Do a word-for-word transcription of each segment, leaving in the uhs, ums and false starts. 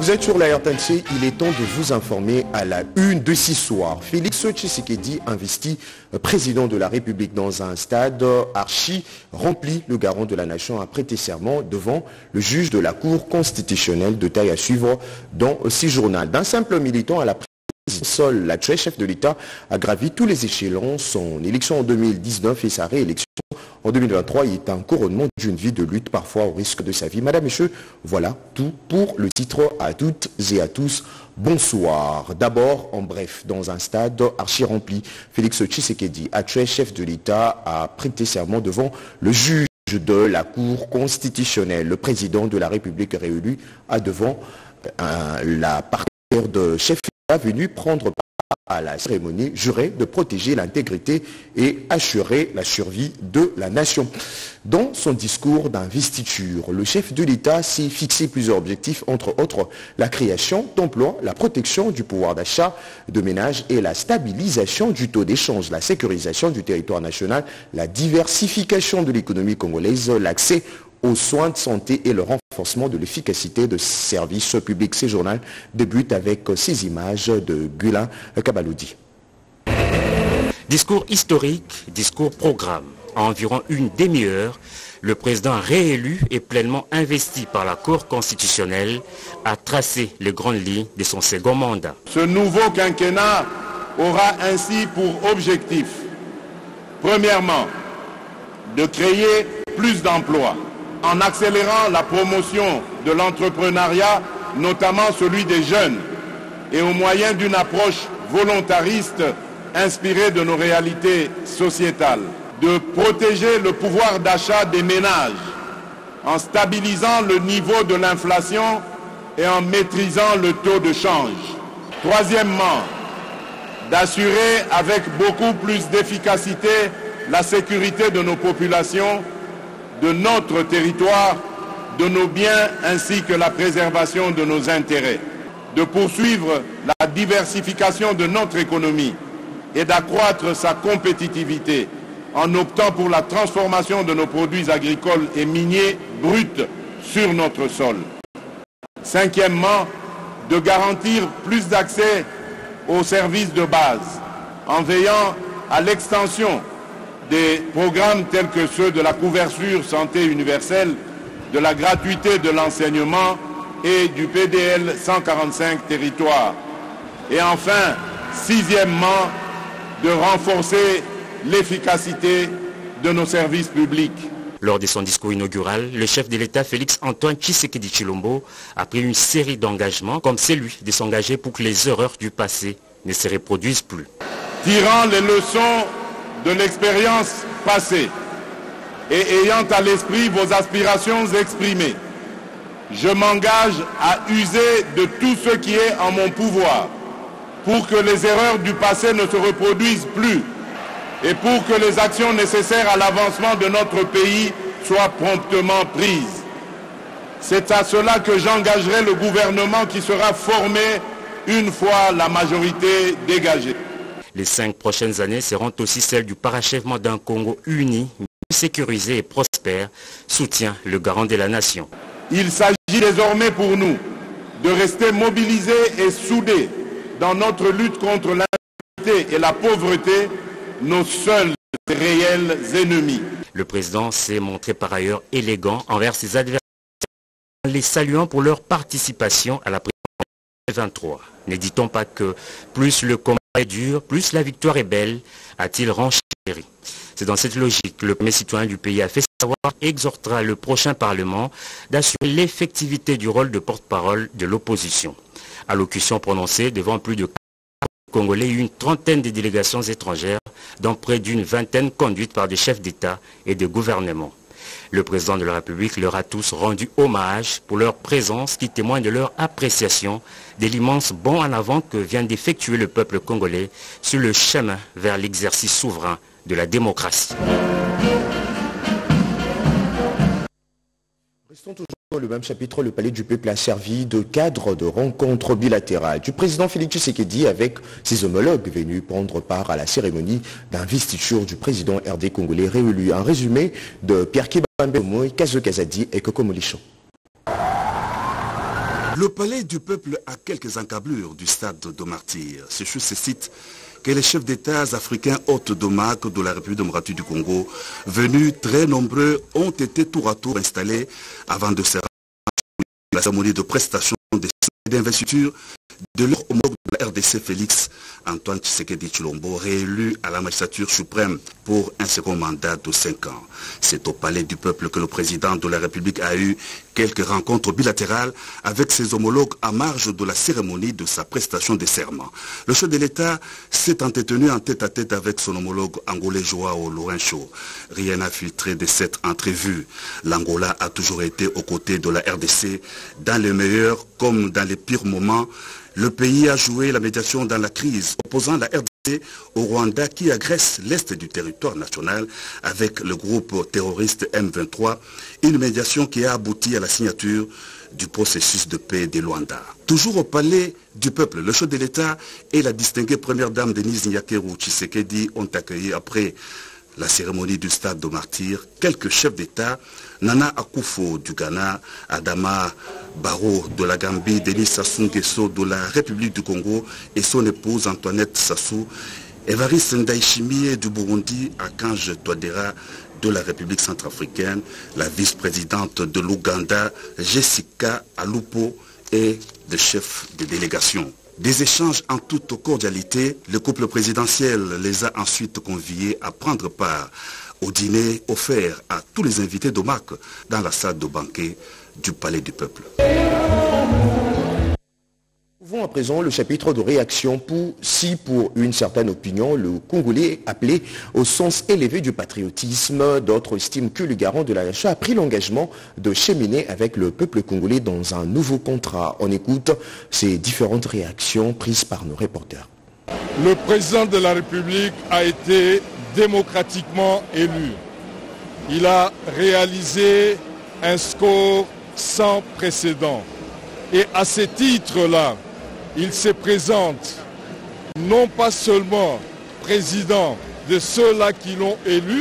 Vous êtes sur la R T N C, il est temps de vous informer à la une de ce soir. Félix Tshisekedi, investi président de la République dans un stade archi rempli, le garant de la nation a prêté serment devant le juge de la Cour constitutionnelle, de taille à suivre dans ce journal. D'un simple militant à la présidence, seul l'actuel chef de l'État a gravi tous les échelons. Son élection en deux mille dix-neuf et sa réélection en deux mille vingt-trois est un couronnement d'une vie de lutte, parfois au risque de sa vie. Madame, Messieurs, voilà tout pour le titre. À toutes et à tous, bonsoir. D'abord, en bref, dans un stade archi rempli, Félix Tshisekedi, actuel chef de l'État, a prêté serment devant le juge de la Cour constitutionnelle. Le président de la République réélu a devant euh, la partie de chef d'État venu prendre part à la cérémonie, juré de protéger l'intégrité et assurer la survie de la nation. Dans son discours d'investiture, le chef de l'État s'est fixé plusieurs objectifs, entre autres la création d'emplois, la protection du pouvoir d'achat de ménages et la stabilisation du taux d'échange, la sécurisation du territoire national, la diversification de l'économie congolaise, l'accès aux soins de santé et le renforcement de l'efficacité de services publics. Ces journaux débutent avec ces images de Gulin Kabaloudi. Discours historique, discours programme. En environ une demi-heure, le président réélu et pleinement investi par la Cour constitutionnelle a tracé les grandes lignes de son second mandat. Ce nouveau quinquennat aura ainsi pour objectif, premièrement, de créer plus d'emplois, en accélérant la promotion de l'entrepreneuriat, notamment celui des jeunes, et au moyen d'une approche volontariste inspirée de nos réalités sociétales, de protéger le pouvoir d'achat des ménages en stabilisant le niveau de l'inflation et en maîtrisant le taux de change. Troisièmement, d'assurer avec beaucoup plus d'efficacité la sécurité de nos populations, de notre territoire, de nos biens ainsi que la préservation de nos intérêts, de poursuivre la diversification de notre économie et d'accroître sa compétitivité en optant pour la transformation de nos produits agricoles et miniers bruts sur notre sol. Cinquièmement, de garantir plus d'accès aux services de base en veillant à l'extension des programmes tels que ceux de la couverture santé universelle, de la gratuité de l'enseignement et du P D L cent quarante-cinq territoires. Et enfin, sixièmement, de renforcer l'efficacité de nos services publics. Lors de son discours inaugural, le chef de l'État Félix Antoine Tshisekedi Tshilombo a pris une série d'engagements, comme celui de s'engager pour que les erreurs du passé ne se reproduisent plus. Tirant les leçons de l'expérience passée et ayant à l'esprit vos aspirations exprimées, je m'engage à user de tout ce qui est en mon pouvoir pour que les erreurs du passé ne se reproduisent plus et pour que les actions nécessaires à l'avancement de notre pays soient promptement prises. C'est à cela que j'engagerai le gouvernement qui sera formé une fois la majorité dégagée. Les cinq prochaines années seront aussi celles du parachèvement d'un Congo uni, sécurisé et prospère, soutient le garant de la nation. Il s'agit désormais pour nous de rester mobilisés et soudés dans notre lutte contre l'insécurité et la pauvreté, nos seuls réels ennemis. Le président s'est montré par ailleurs élégant envers ses adversaires, en les saluant pour leur participation à la présidentielle vingt-trois. Ne dit-on pas que plus le combat est dur, plus la victoire est belle, a-t-il renchéri. C'est dans cette logique que le premier citoyen du pays a fait savoir et exhortera le prochain Parlement d'assurer l'effectivité du rôle de porte-parole de l'opposition. Allocution prononcée devant plus de quarante Congolais et une trentaine de délégations étrangères, dont près d'une vingtaine conduites par des chefs d'État et de gouvernement. Le président de la République leur a tous rendu hommage pour leur présence qui témoigne de leur appréciation de l'immense bond en avant que vient d'effectuer le peuple congolais sur le chemin vers l'exercice souverain de la démocratie. Restons toujours dans le même chapitre. Le Palais du Peuple a servi de cadre de rencontre bilatérale du président Félix Tshisekedi avec ses homologues venus prendre part à la cérémonie d'investiture du président R D congolais réélu. Un résumé de Pierre Kibambe, Kazo Kazadi et Koko Molicho. Le palais du peuple a quelques encablures du stade de Martyrs. C'est sur ce site que les chefs d'État africains hôtes de marque de la République démocratique du Congo, venus très nombreux, ont été tour à tour installés avant de se rendre la cérémonie de prestation d'investiture de leur homologue de la R D C Félix Antoine Tshisekedi Tshilombo, réélu à la magistrature suprême pour un second mandat de cinq ans. C'est au palais du peuple que le président de la République a eu quelques rencontres bilatérales avec ses homologues à marge de la cérémonie de sa prestation de serment. Le chef de l'État s'est entretenu en tête à tête avec son homologue angolais Joao Lourenço. Rien n'a filtré de cette entrevue. L'Angola a toujours été aux côtés de la R D C dans les meilleurs comme dans les pires moments. Le pays a joué la médiation dans la crise, opposant la R D C au Rwanda qui agresse l'est du territoire national avec le groupe terroriste M vingt-trois, une médiation qui a abouti à la signature du processus de paix de Luanda. Toujours au palais du peuple, le chef de l'État et la distinguée première dame Denise Nyakeru Tshisekedi ont accueilli après la cérémonie du stade de Martyrs quelques chefs d'État, Nana Akufo du Ghana, Adama Barrow de la Gambie, Denis Sassou Nguesso de la République du Congo et son épouse Antoinette Sassou, Évariste Ndayishimiye du Burundi, Akange Touadéra de la République centrafricaine, la vice-présidente de l'Ouganda, Jessica Alupo, et des chefs de délégation. Des échanges en toute cordialité, le couple présidentiel les a ensuite conviés à prendre part au dîner offert à tous les invités de marque dans la salle de banquet du Palais du Peuple. Ouvrons à présent le chapitre de réaction pour, si pour une certaine opinion, le Congolais appelé au sens élevé du patriotisme, d'autres estiment que le garant de la nation a pris l'engagement de cheminer avec le peuple congolais dans un nouveau contrat. On écoute ces différentes réactions prises par nos reporters. Le président de la République a été démocratiquement élu. Il a réalisé un score sans précédent. Et à ce titre-là, il se présente non pas seulement président de ceux-là qui l'ont élu,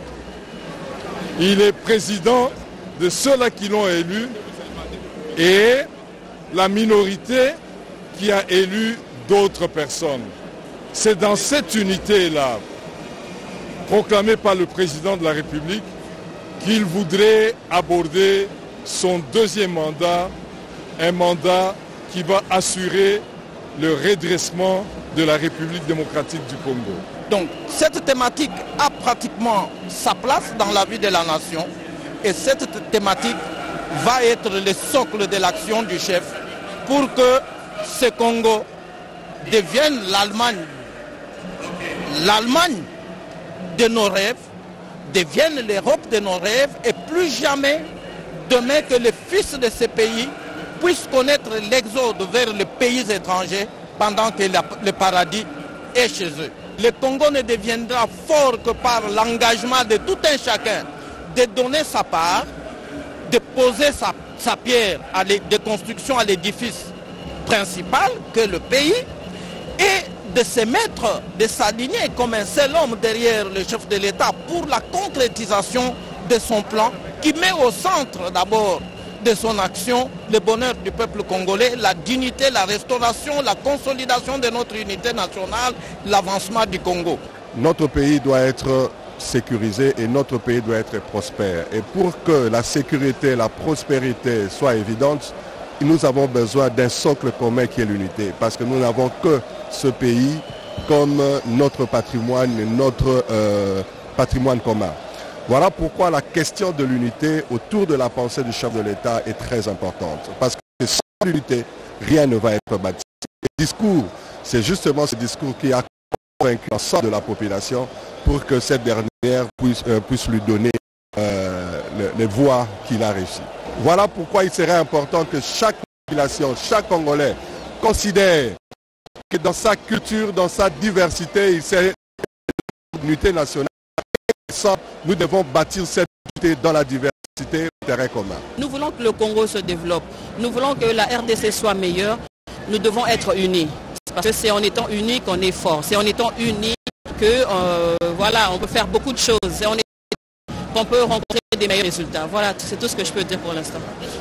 il est président de ceux-là qui l'ont élu et la minorité qui a élu d'autres personnes. C'est dans cette unité-là, proclamée par le président de la République, qu'il voudrait aborder son deuxième mandat, un mandat qui va assurer le redressement de la République démocratique du Congo. Donc cette thématique a pratiquement sa place dans la vie de la nation et cette thématique va être le socle de l'action du chef pour que ce Congo devienne l'Allemagne, l'Allemagne de nos rêves, devienne l'Europe de nos rêves et plus jamais demain que les fils de ce pays puissent connaître l'exode vers les pays étrangers pendant que le paradis est chez eux. Le Congo ne deviendra fort que par l'engagement de tout un chacun de donner sa part, de poser sa, sa pierre à de construction à l'édifice principal que le pays et de se mettre, de s'aligner comme un seul homme derrière le chef de l'État pour la concrétisation de son plan qui met au centre d'abord de son action le bonheur du peuple congolais, la dignité, la restauration, la consolidation de notre unité nationale, l'avancement du Congo. Notre pays doit être sécurisé et notre pays doit être prospère. Et pour que la sécurité, la prospérité soient évidentes, nous avons besoin d'un socle commun qui est l'unité. Parce que nous n'avons que ce pays comme notre patrimoine, notre euh, patrimoine commun. Voilà pourquoi la question de l'unité autour de la pensée du chef de l'État est très importante. Parce que sans l'unité, rien ne va être bâti. Le discours, c'est justement ce discours qui a convaincu l'ensemble de la population pour que cette dernière puisse, euh, puisse lui donner euh, le, les voix qu'il a réussi. Voilà pourquoi il serait important que chaque population, chaque Congolais considère que dans sa culture, dans sa diversité, il serait une unité nationale. Nous devons bâtir cette unité dans la diversité, terrain commun. Nous voulons que le Congo se développe. Nous voulons que la R D C soit meilleure. Nous devons être unis. Parce que c'est en étant unis qu'on est fort. C'est en étant unis que euh, voilà, on peut faire beaucoup de choses. C'est en étant qu'on peut rencontrer des meilleurs résultats. Voilà, c'est tout ce que je peux dire pour l'instant.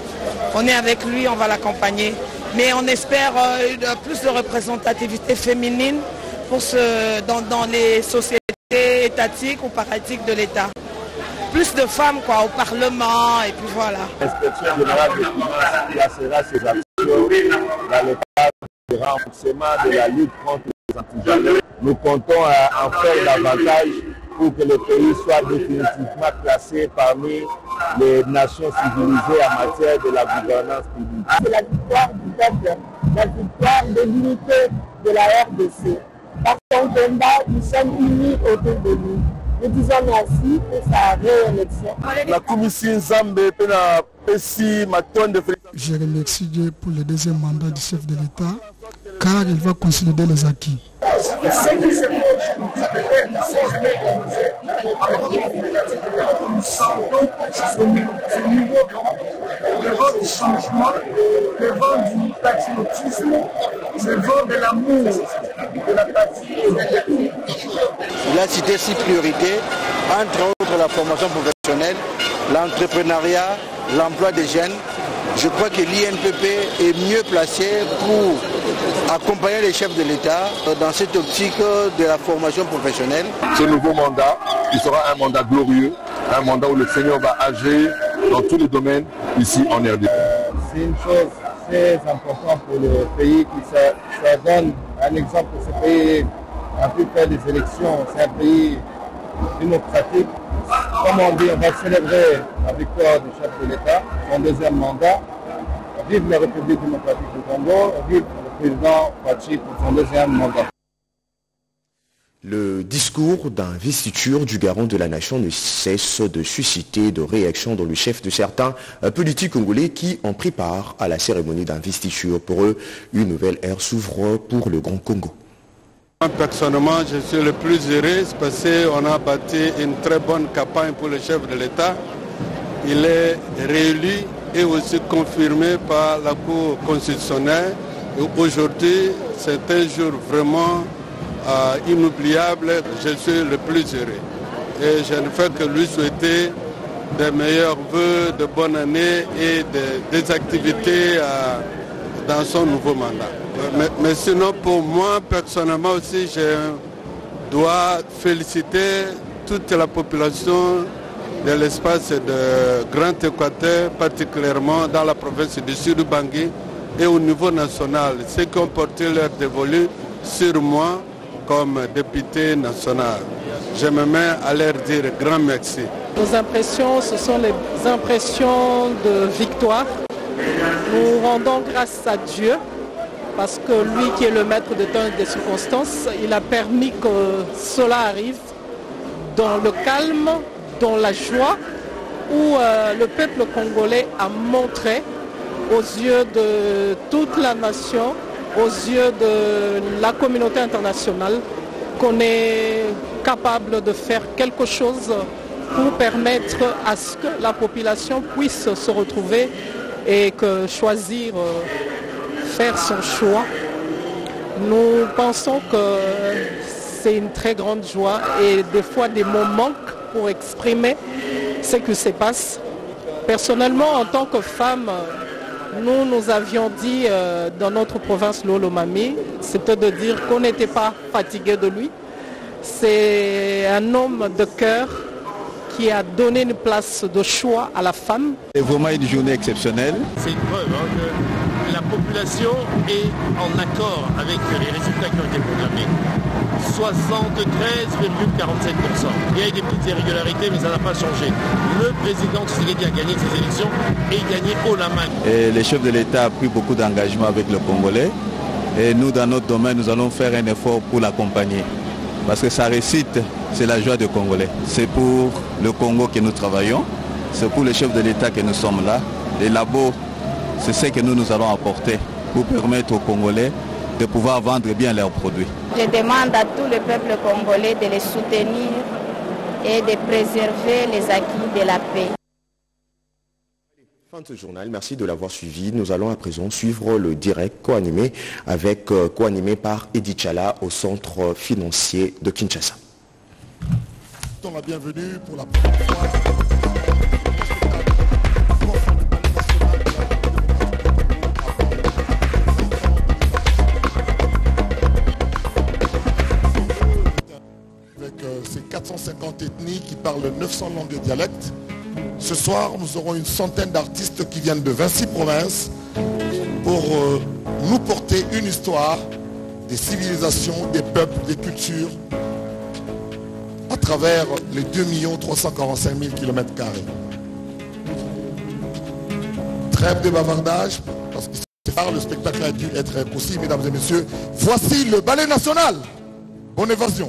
On est avec lui, on va l'accompagner. Mais on espère euh, plus de représentativité féminine pour ce, dans, dans les sociétés étatiques ou paratiques de l'État. Plus de femmes quoi, au Parlement et puis voilà. L'inspection générale de finances placera ses actions dans le cadre du renforcement de la lutte contre les antivaleurs. Nous comptons en faire davantage pour que le pays soit définitivement classé parmi les nations civilisées en matière de la gouvernance publique. C'est la victoire du peuple, la victoire de l'unité de la R D C. Par son combat, nous sommes unis autour de nous. Nous disons merci pour sa réélection. La commission Zambé pena pesi maton de Je remercie Dieu pour le deuxième mandat du chef de l'État, car il va consolider les acquis. Ce qui se nous sentons ce niveau le vent du changement, le vent du patriotisme, le vent de l'amour de la patrie et de l'État. Il a cité six priorités, entre autres la formation professionnelle, l'entrepreneuriat, l'emploi des jeunes. Je crois que l'I N P P est mieux placé pour accompagner les chefs de l'État dans cette optique de la formation professionnelle. Ce nouveau mandat, il sera un mandat glorieux, un mandat où le Seigneur va agir dans tous les domaines ici en R D C. C'est une chose très importante pour le pays qui ça, ça donne un exemple que ce pays a pu faire des élections. C'est un pays démocratique. Comme on dit, on va célébrer la victoire du chef de l'État, son deuxième mandat. Vive la République démocratique du Congo, vive le président Fachi pour son deuxième mandat. Le discours d'investiture du garant de la nation ne cesse de susciter de réactions dans le chef de certains politiques congolais qui ont pris part à la cérémonie d'investiture. Pour eux, une nouvelle ère s'ouvre pour le Grand Congo. Personnellement, je suis le plus heureux parce qu'on a bâti une très bonne campagne pour le chef de l'État. Il est réélu et aussi confirmé par la Cour constitutionnelle. Aujourd'hui, c'est un jour vraiment euh, inoubliable. Je suis le plus heureux. Et je ne fais que lui souhaiter des meilleurs vœux, de bonne année et de, des activités euh, dans son nouveau mandat. Mais, mais sinon, pour moi, personnellement aussi, je dois féliciter toute la population de l'espace de Grand Équateur, particulièrement dans la province du Sud-Bangui et au niveau national, ceux qui ont porté leur dévolu sur moi comme député national. Je me mets à leur dire grand merci. Nos impressions, ce sont les impressions de victoire. Nous rendons grâce à Dieu parce que lui qui est le maître de temps et des circonstances, il a permis que cela arrive dans le calme, dans la joie, où euh, le peuple congolais a montré aux yeux de toute la nation, aux yeux de la communauté internationale, qu'on est capable de faire quelque chose pour permettre à ce que la population puisse se retrouver et que choisir euh, faire son choix. Nous pensons que c'est une très grande joie et des fois des mots manquent pour exprimer ce qui se passe. Personnellement, en tant que femme, nous nous avions dit euh, dans notre province Lolomami, c'était de dire qu'on n'était pas fatigué de lui. C'est un homme de cœur qui a donné une place de choix à la femme. C'est vraiment une journée exceptionnelle. C'est une preuve hein, que la population est en accord avec les résultats qui ont été proclamés. soixante-treize virgule quarante-sept pour cent. Il y a eu des petites irrégularités, mais ça n'a pas changé. Le président Tshisekedi a gagné ces élections et gagné haut la main. Et le chef de l'État a pris beaucoup d'engagement avec le Congolais. Et nous, dans notre domaine, nous allons faire un effort pour l'accompagner. Parce que sa réussite, c'est la joie des Congolais. C'est pour le Congo que nous travaillons. C'est pour le chef de l'État que nous sommes là. Les labos, c'est ce que nous, nous allons apporter pour permettre aux Congolais de pouvoir vendre bien leurs produits. Je demande à tout le peuple congolais de les soutenir et de préserver les acquis de la paix. Fin de ce journal, merci de l'avoir suivi. Nous allons à présent suivre le direct co-animé avec euh, co-animé par Edith Chala au centre financier de Kinshasa. La bienvenue pour la première fois. différentes ethnies qui parlent neuf cents langues et dialectes. Ce soir, nous aurons une centaine d'artistes qui viennent de vingt-six provinces pour euh, nous porter une histoire des civilisations, des peuples, des cultures à travers les deux millions trois cent quarante-cinq mille kilomètres carrés. Trêve de bavardage, parce que c'est tard, le spectacle a dû être possible, mesdames et messieurs. Voici le ballet national. Bonne évasion.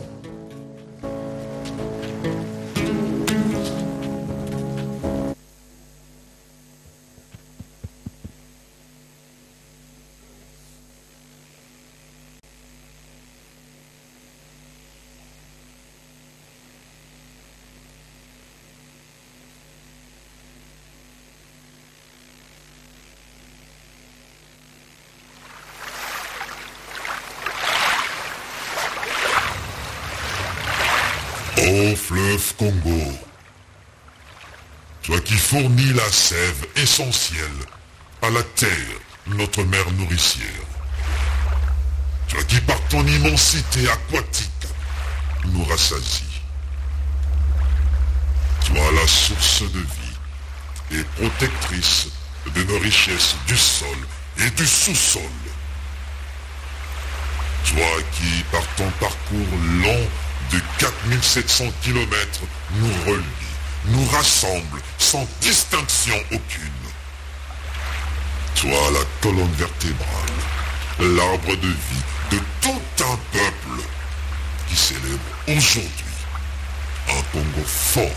Ô fleuve Congo, toi qui fournis la sève essentielle à la terre, notre mère nourricière, toi qui par ton immensité aquatique nous rassasie, toi la source de vie et protectrice de nos richesses du sol et du sous-sol, toi qui par ton parcours long de quatre mille sept cents kilomètres nous relie, nous rassemble sans distinction aucune. Toi la colonne vertébrale, l'arbre de vie de tout un peuple qui célèbre aujourd'hui un Congo fort,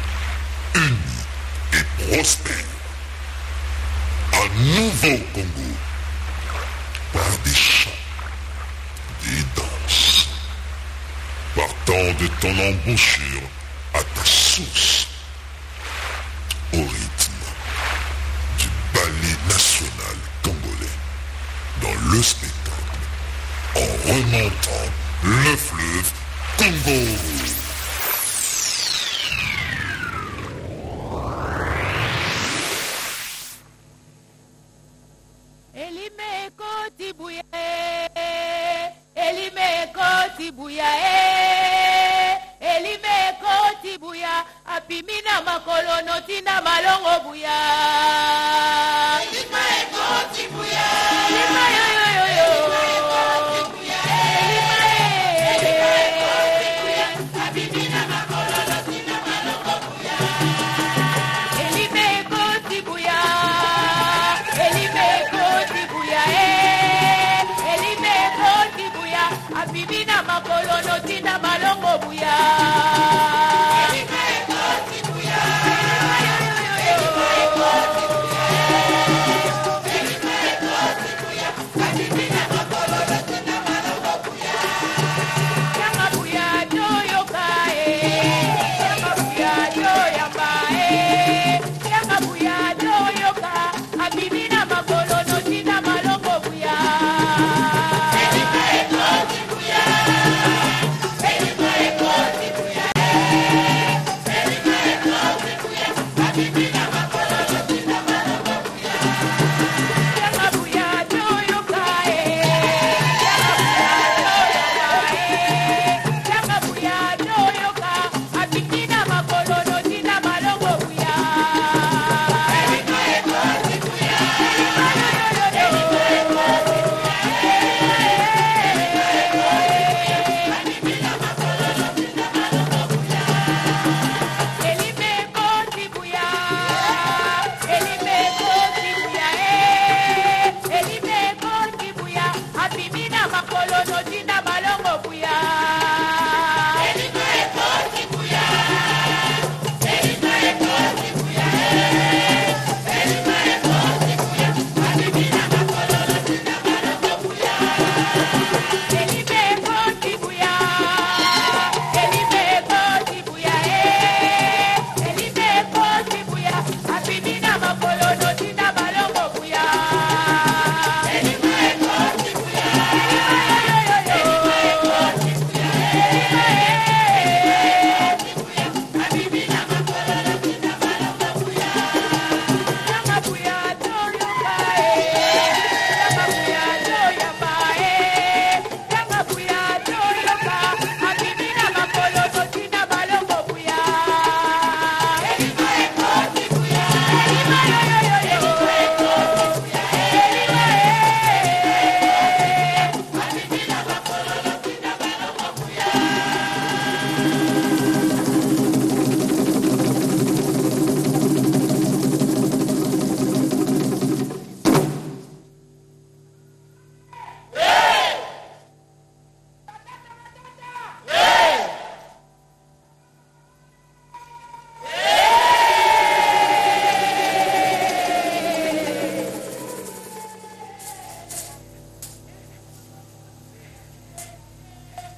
uni et prospère. Un nouveau Congo par des chants, des danses, partant de ton embouchure à ta source, au rythme du ballet national congolais, dans le spectacle, en remontant le fleuve Congo. Apimina makolono tina malongo buya. Elima ekoti buya. Elima yo yo yo yo. Elima ekoti buya. Elima ekoti buya. Apimina makolono tina malongo buya. Elima ekoti buya. Elima ekoti buya. Elima ekoti buya. Apimina makolono tina malongo buya. Buya.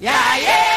ya ye